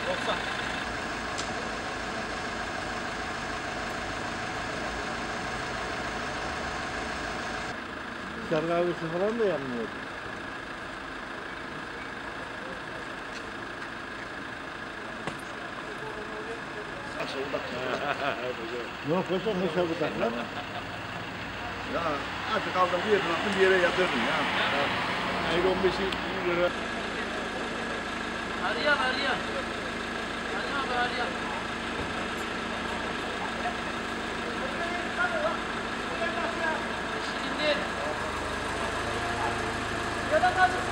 90. Dışarı kahvesi falan da yanmıyor. Yok hocam ne çabuk lan? Ya artık aldım bir yerden attım bir yere yatırdım ya. Ayın 15'i lira. Arayan. Arayan abi arayan. Şimdi. Ya da